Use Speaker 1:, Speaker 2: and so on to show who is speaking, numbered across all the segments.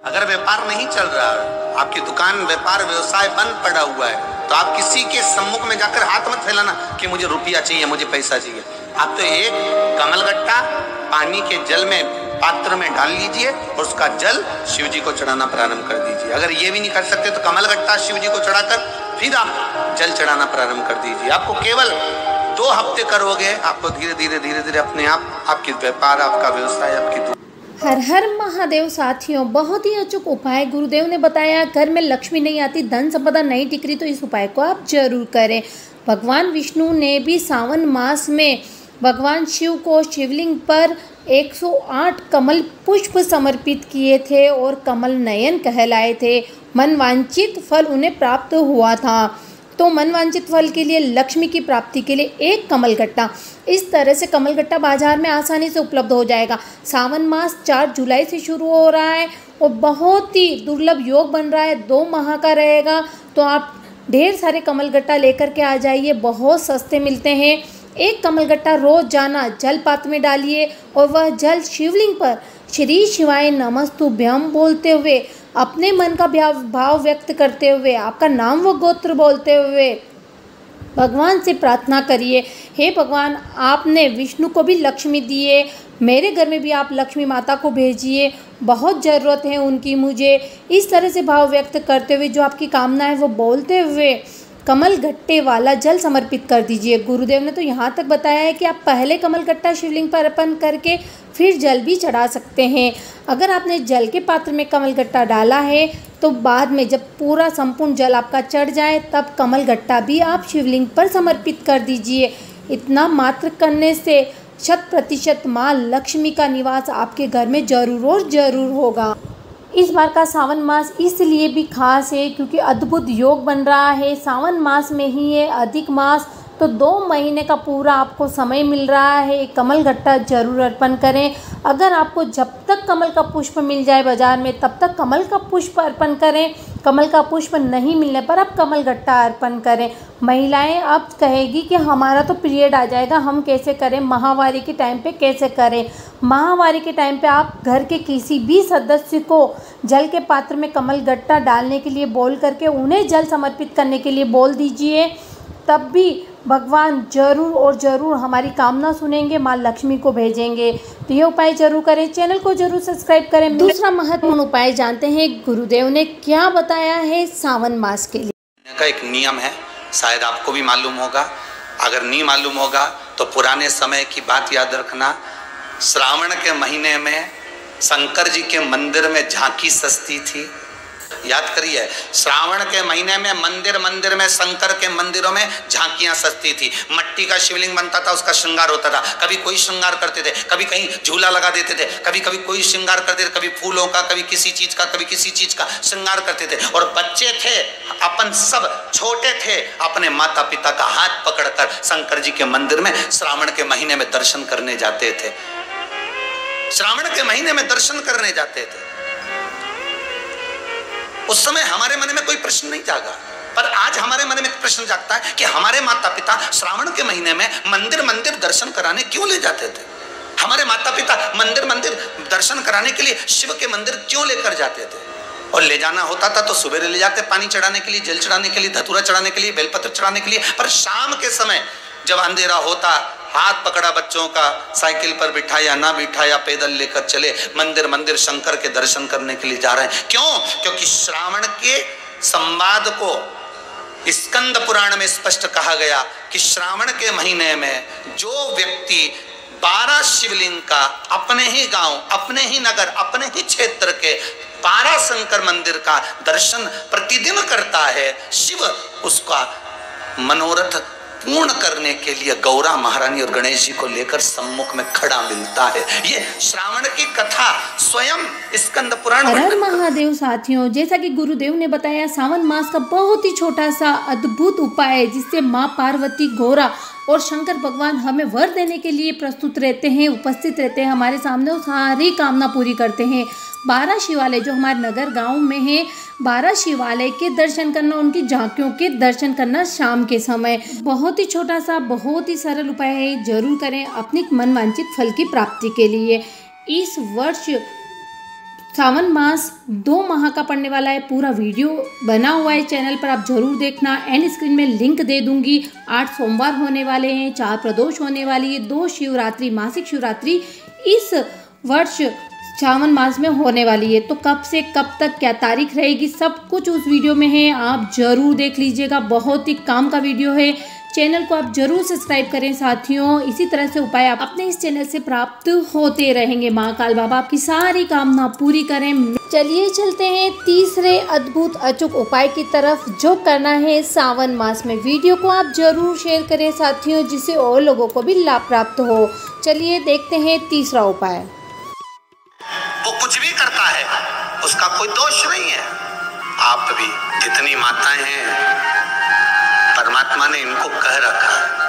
Speaker 1: अगर व्यापार नहीं चल रहा है, आपकी दुकान व्यापार व्यवसाय बंद पड़ा हुआ है, तो आप किसी के सम्मुख में जाकर हाथ मत फैलाना कि मुझे रुपया चाहिए, मुझे पैसा चाहिए। आप तो एक कमलगट्टा पानी के जल में पात्र में डाल लीजिए और उसका जल शिव जी को चढ़ाना प्रारंभ कर दीजिए। अगर ये भी नहीं कर सकते तो कमलगट्टा शिव जी को चढ़ाकर फिर आप जल चढ़ाना प्रारंभ कर दीजिए। आपको केवल 2 हफ्ते करोगे, आपको धीरे धीरे अपने आप आपकी व्यापार, आपका व्यवसाय, आपकी
Speaker 2: हर हर महादेव साथियों, बहुत ही अचूक उपाय गुरुदेव ने बताया। घर में लक्ष्मी नहीं आती, धन संपदा नहीं टिक रही, तो इस उपाय को आप जरूर करें। भगवान विष्णु ने भी सावन मास में भगवान शिव को शिवलिंग पर 108 कमल पुष्प समर्पित किए थे और कमल नयन कहलाए थे। मनवांछित फल उन्हें प्राप्त हुआ था। तो मनवांछित फल के लिए, लक्ष्मी की प्राप्ति के लिए एक कमलगट्टा, इस तरह से कमलगट्टा बाजार में आसानी से उपलब्ध हो जाएगा। सावन मास 4 जुलाई से शुरू हो रहा है और बहुत ही दुर्लभ योग बन रहा है, 2 माह का रहेगा। तो आप ढेर सारे कमलगट्टा लेकर के आ जाइए, बहुत सस्ते मिलते हैं। एक कमलगट्टा रोजाना जल पात्र में डालिए और वह जल शिवलिंग पर श्री शिवाय नमस्तुभ्यम बोलते हुए, अपने मन का भाव व्यक्त करते हुए, आपका नाम व गोत्र बोलते हुए भगवान से प्रार्थना करिए, हे भगवान, आपने विष्णु को भी लक्ष्मी दिए, मेरे घर में भी आप लक्ष्मी माता को भेजिए, बहुत ज़रूरत है उनकी मुझे। इस तरह से भाव व्यक्त करते हुए जो आपकी कामना है वो बोलते हुए कमलगट्टे वाला जल समर्पित कर दीजिए। गुरुदेव ने तो यहाँ तक बताया है कि आप पहले कमलगट्टा शिवलिंग पर अर्पण करके फिर जल भी चढ़ा सकते हैं। अगर आपने जल के पात्र में कमलगट्टा डाला है तो बाद में जब पूरा संपूर्ण जल आपका चढ़ जाए तब कमलगट्टा भी आप शिवलिंग पर समर्पित कर दीजिए। इतना मात्र करने से 100% माँ लक्ष्मी का निवास आपके घर में जरूर और ज़रूर होगा। इस बार का सावन मास इसलिए भी खास है क्योंकि अद्भुत योग बन रहा है। सावन मास में ही है अधिक मास, तो 2 महीने का पूरा आपको समय मिल रहा है। कमलगट्टा जरूर अर्पण करें। अगर आपको जब तक कमल का पुष्प मिल जाए बाज़ार में तब तक कमल का पुष्प अर्पण करें। कमल का पुष्प नहीं मिलने पर आप कमलगट्टा अर्पण करें। महिलाएं अब कहेगी कि हमारा तो पीरियड आ जाएगा, हम कैसे करें, माहवारी के टाइम पे कैसे करें। माहवारी के टाइम पे आप घर के किसी भी सदस्य को जल के पात्र में कमलगट्टा डालने के लिए बोल करके उन्हें जल समर्पित करने के लिए बोल दीजिए, तब भी भगवान जरूर और ज़रूर हमारी कामना सुनेंगे, माँ लक्ष्मी को भेजेंगे। तो ये उपाय जरूर करें, चैनल को जरूर सब्सक्राइब करें। दूसरा महत्वपूर्ण उपाय जानते हैं गुरुदेव ने क्या बताया है सावन मास के लिए।
Speaker 1: का एक नियम है, शायद आपको भी मालूम होगा, अगर नहीं मालूम होगा तो पुराने समय की बात याद रखना। श्रावण के महीने में शंकर जी के मंदिर में झांकी सजती थी। याद करिए, श्रावण के महीने में मंदिर में शंकर के मंदिरों में झांकियां सजती थी। मट्टी का शिवलिंग बनता था, उसका श्रृंगार होता था। कभी कोई श्रृंगार करते थे, कभी कहीं झूला लगा देते थे, कभी कोई श्रृंगार करते थे, कभी फूलों का, कभी किसी चीज का, कभी किसी चीज का श्रृंगार करते थे। और बच्चे थे अपन सब छोटे थे, अपने माता पिता का हाथ पकड़कर शंकर जी के मंदिर में श्रावण के महीने में दर्शन करने जाते थे। श्रावण के महीने में दर्शन करने जाते थे। उस समय हमारे मन में कोई प्रश्न नहीं जागा, पर आज हमारे मन में एक प्रश्न जागता है कि हमारे माता पिता श्रावण के महीने में मंदिर दर्शन कराने क्यों ले जाते थे। हमारे माता पिता मंदिर दर्शन कराने के लिए शिव के मंदिर क्यों लेकर जाते थे। और ले जाना होता था तो सुबह ले जाते, पानी चढ़ाने के लिए, जल चढ़ाने के लिए, धतूरा चढ़ाने के लिए, बेलपत्र चढ़ाने के लिए। पर शाम के समय जब अंधेरा होता, हाथ पकड़ा बच्चों का, साइकिल पर बिठाया ना बिठाया, पैदल लेकर चले मंदिर शंकर के दर्शन करने के लिए जा रहे हैं। क्यों? क्योंकि श्रावण के संवाद को स्कंद पुराण में स्पष्ट कहा गया कि श्रावण के महीने में जो व्यक्ति 12 शिवलिंग का अपने ही गांव, अपने ही नगर, अपने ही क्षेत्र के 12 शंकर मंदिर का दर्शन प्रतिदिन करता है, शिव उसका मनोरथ पूर्ण करने के लिए गौरा महारानी और गणेश जी को लेकर सम्मुख में खड़ा मिलता है। ये श्रावण की कथा स्वयं स्कंद पुराण।
Speaker 2: हर महादेव साथियों, जैसा कि गुरुदेव ने बताया, सावन मास का बहुत ही छोटा सा अद्भुत उपाय है जिससे माँ पार्वती, गौरा और शंकर भगवान हमें वर देने के लिए प्रस्तुत रहते हैं, उपस्थित रहते हैं हमारे सामने और सारी कामना पूरी करते हैं। 12 शिवालय जो हमारे नगर गांव में हैं, 12 शिवालय के दर्शन करना, उनकी झांकियों के दर्शन करना शाम के समय, बहुत ही छोटा सा, बहुत ही सरल उपाय है, जरूर करें अपनी मनवांछित फल की प्राप्ति के लिए। इस वर्ष सावन मास 2 माह का पड़ने वाला है। पूरा वीडियो बना हुआ है चैनल पर, आप जरूर देखना। एंड स्क्रीन में लिंक दे दूंगी। 8 सोमवार होने वाले हैं, 4 प्रदोष होने वाली है, 2 शिवरात्रि, मासिक शिवरात्रि इस वर्ष सावन मास में होने वाली है। तो कब से कब तक क्या तारीख रहेगी, सब कुछ उस वीडियो में है, आप जरूर देख लीजिएगा। बहुत ही काम का वीडियो है। चैनल को आप जरूर सब्सक्राइब करें साथियों। इसी तरह से उपाय आप अपने इस चैनल से प्राप्त होते रहेंगे। महाकाल बाबा आपकी सारी कामना पूरी करें। चलिए चलते हैं तीसरे अद्भुत अचूक उपाय की तरफ, जो करना है सावन मास में। वीडियो को आप जरूर शेयर करें साथियों, जिससे और लोगों को भी लाभ प्राप्त हो। चलिए देखते हैं तीसरा उपाय।
Speaker 1: वो कुछ भी करता है, उसका कोई दोष नहीं है। आप भी जितनी माताएं हैं, परमात्मा ने इनको कह रखा,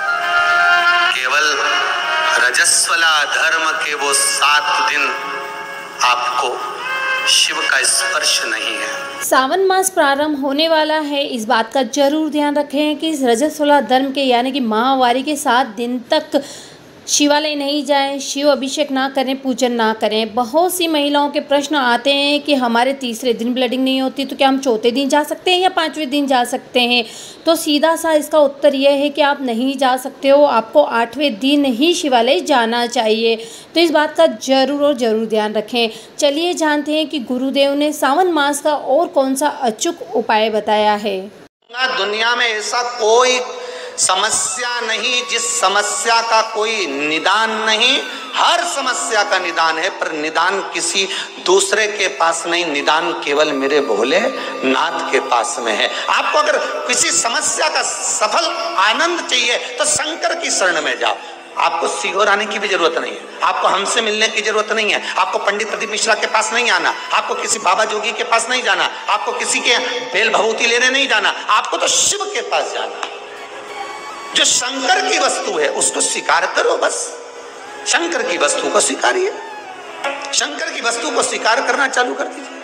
Speaker 1: केवल रजस्वला धर्म के वो 7 दिन आपको शिव का स्पर्श नहीं है।
Speaker 2: सावन मास प्रारंभ होने वाला है, इस बात का जरूर ध्यान रखें कि इस रजस्वला धर्म के यानी कि माहवारी के 7 दिन तक शिवालय नहीं जाएं, शिव अभिषेक ना करें, पूजन ना करें। बहुत सी महिलाओं के प्रश्न आते हैं कि हमारे तीसरे दिन ब्लीडिंग नहीं होती, तो क्या हम चौथे दिन जा सकते हैं या 5वें दिन जा सकते हैं? तो सीधा सा इसका उत्तर यह है कि आप नहीं जा सकते हो, आपको 8वें दिन ही शिवालय जाना चाहिए। तो इस बात का जरूर और ज़रूर ध्यान रखें। चलिए जानते हैं कि गुरुदेव ने सावन मास का और कौन सा अचूक उपाय बताया है।
Speaker 1: दुनिया में ऐसा कोई समस्या नहीं जिस समस्या का कोई निदान नहीं। हर समस्या का निदान है, पर निदान किसी दूसरे के पास नहीं, निदान केवल मेरे भोले नाथ के पास में है। आपको अगर किसी समस्या का सफल आनंद चाहिए तो शंकर की शरण में जाओ। आपको सीहोर आने की भी जरूरत नहीं है, आपको हमसे मिलने की जरूरत नहीं है, आपको पंडित प्रदीप मिश्रा के पास नहीं आना, आपको किसी बाबा जोगी के पास नहीं जाना, आपको किसी के बेल भभूति लेने नहीं जाना, आपको तो शिव के पास जाना। जो शंकर की वस्तु है उसको स्वीकार करो, बस शंकर की वस्तु को स्वीकारिए। शंकर की वस्तु को स्वीकार करना चालू कर दीजिए।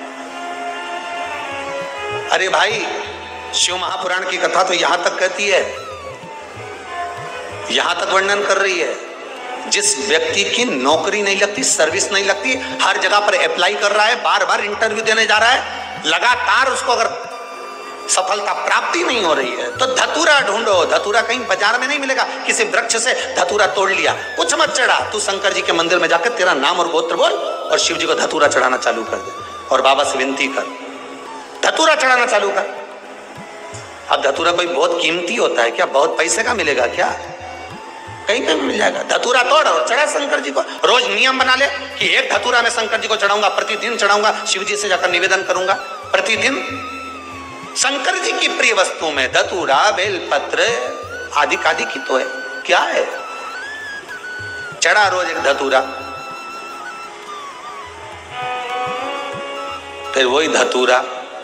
Speaker 1: अरे भाई, शिव महापुराण की कथा तो यहां तक कहती है, यहां तक वर्णन कर रही है, जिस व्यक्ति की नौकरी नहीं लगती, सर्विस नहीं लगती, हर जगह पर अप्लाई कर रहा है, बार बार इंटरव्यू देने जा रहा है, लगातार उसको अगर सफलता प्राप्ति नहीं हो रही है तो धतूरा ढूंढो। धतूरा कहीं बाजार में नहीं मिलेगा, किसी वृक्ष से धतूरा तोड़ लिया, कुछ मत चढ़ा, तू शंकर जी के मंदिर में जाकर तेरा नाम और गोत्र बोल और शिव जी को धतूरा चढ़ाना चालू कर दे और बाबा से विनती कर, धतूरा चढ़ाना चालू कर। अब धतूरा कोई बहुत कीमती होता है क्या? बहुत पैसे का मिलेगा क्या? कहीं पे भी मिल जाएगा। धतूरा तोड़ और चढ़ा शंकर जी को। रोज नियम बना ले कि 1 धतूरा मैं शंकर जी को चढ़ाऊंगा, प्रतिदिन चढ़ाऊंगा, शिव जी से जाकर निवेदन करूंगा प्रतिदिन। शंकर जी की प्रिय वस्तु में धतूरा, बेलपत्र आदि आदि की तो है, क्या है? चढ़ा रोज 1 धतूरा, फिर वही धतूरा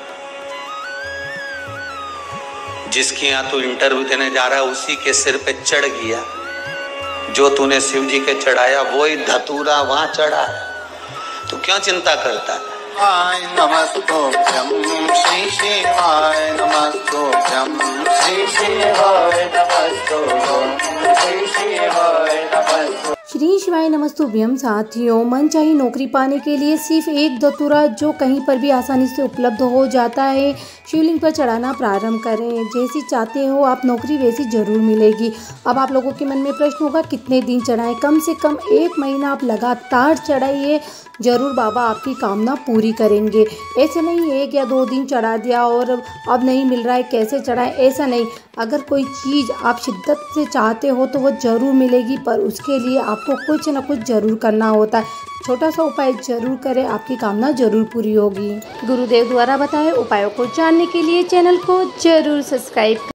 Speaker 1: जिसकी यहां तू इंटरव्यू देने जा रहा है उसी के सिर पे चढ़ गया। जो तूने शिव जी के चढ़ाया वही धतूरा वहां चढ़ा है, तो क्यों चिंता करता है?
Speaker 3: नमस्तोभ्यं श्री शिवाय, नमस्तोभ्यं श्री शिवाय, नमस्तोभ्यं श्री शिवाय, नमस्तोभ्यं
Speaker 2: श्री शिवाय नमस्तुभ्यम। साथियों, मनचाही नौकरी पाने के लिए सिर्फ 1 धतूरा जो कहीं पर भी आसानी से उपलब्ध हो जाता है, शिवलिंग पर चढ़ाना प्रारंभ करें। जैसी चाहते हो आप नौकरी वैसी जरूर मिलेगी। अब आप लोगों के मन में प्रश्न होगा कितने दिन चढ़ाएं? कम से कम 1 महीना आप लगातार चढ़ाइए, जरूर बाबा आपकी कामना पूरी करेंगे। ऐसे नहीं 1 या 2 दिन चढ़ा दिया और अब नहीं मिल रहा है, कैसे चढ़ाएं, ऐसा नहीं। अगर कोई चीज़ आप शिद्दत से चाहते हो तो वो ज़रूर मिलेगी, पर उसके लिए आपको कुछ ना कुछ ज़रूर करना होता है। छोटा सा उपाय जरूर करें, आपकी कामना जरूर पूरी होगी। गुरुदेव द्वारा बताए उपायों को जानने के लिए चैनल को जरूर सब्सक्राइब